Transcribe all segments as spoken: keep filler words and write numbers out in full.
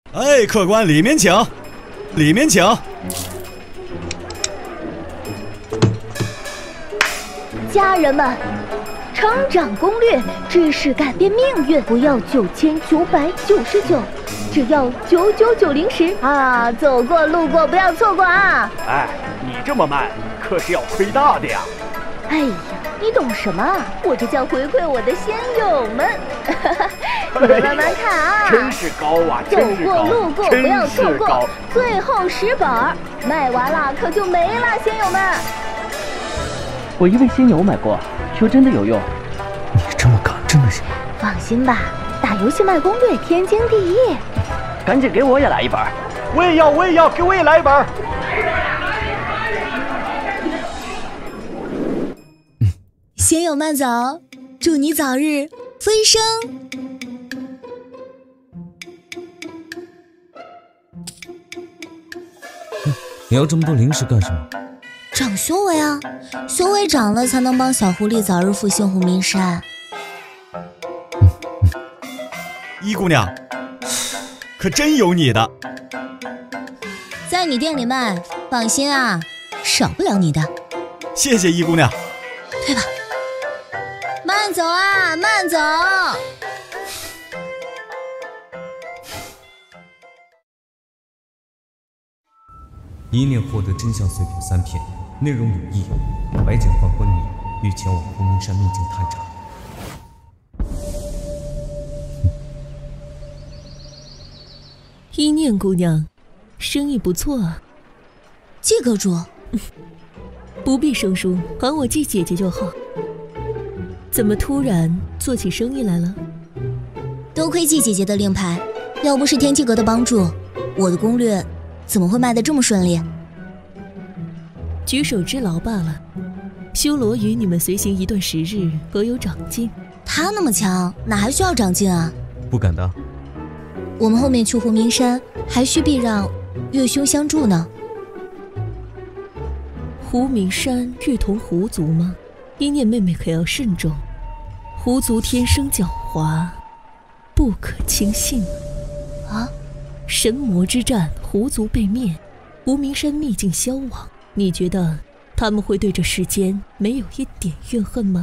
哎，客官，里面请，里面请。 家人们，成长攻略，知识改变命运，不要九千九百九十九，只要九九九零时啊！走过路过不要错过啊！ 哎，你这么慢，可是要亏大的呀！ 哎呀，你懂什么？我这叫回馈我的仙友们。你们慢慢看啊！ 真是高啊！ 走过路过不要错过，最后十本卖完了可就没了，仙友们。 我一位仙友买过，说真的有用。 你这么赶，真的行吗？ 放心吧，打游戏卖攻略天经地义。 赶紧给我也来一本。 我也要，我也要，给我也来一本。 嗯，仙友慢走，祝你早日飞升。 嗯，你要这么多零食干什么？ 长修为啊，修为长了才能帮小狐狸早日复兴狐鸣山。 嗯嗯， 一姑娘，可真有你的。 在你店里卖，放心啊，少不了你的。 谢谢一姑娘。 退吧。慢走啊，慢走。 一念获得真相碎片三片，内容有异，白检犯昏迷，欲前往狐鸣山秘境探查。 一念姑娘，生意不错啊。 季阁主， 不必生疏，喊我季姐姐就好。怎么突然做起生意来了？ 多亏季姐姐的令牌，要不是天机阁的帮助，我的攻略怎么会卖得这么顺利？ 举手之劳罢了。修罗与你们随行一段时日，何有长进？ 他那么强，哪还需要长进啊？ 不敢当。 我们后面去狐鸣山，还需避让月兄相助呢。 狐鸣山欲同狐族吗？一念妹妹可要慎重，狐族天生狡猾，不可轻信啊！ 神魔之战，狐族被灭，狐鸣山秘境消亡，你觉得他们会对这世间没有一点怨恨吗？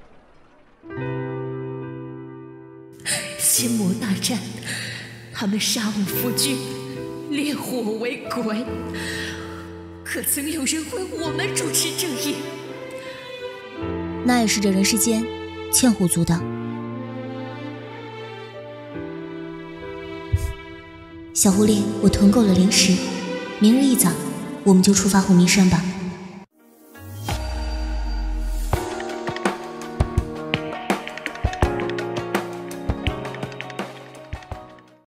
仙魔大战，他们杀我夫君，烈火为鬼，可曾有人为我们主持正义？ 那也是这人世间欠狐族的。小狐狸，我囤够了零食，明日一早我们就出发狐鸣山吧。